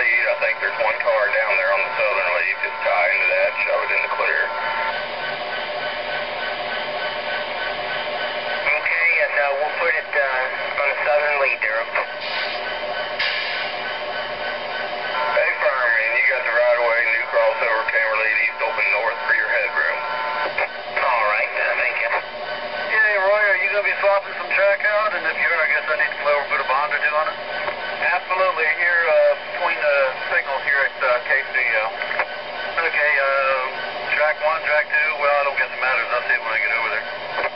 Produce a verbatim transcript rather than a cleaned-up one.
lead. I think there's one car down there on the southern lead. Just tie into that, shove it in the clear. Okay, and uh, we'll put it uh, on the southern lead there. Hey, fireman, you got the right of way, new crossover, camera lead, east open north for your headroom. All right, uh, thank you. Yeah, Roy, are you going to be swapping some track out? And if you are, I guess I need to pull over and put a bond or two on it? Absolutely, here uh, between the signals here at uh, K C O. Okay, uh, track one, track two, well, I don't guess it matters. I'll see it when I get over there.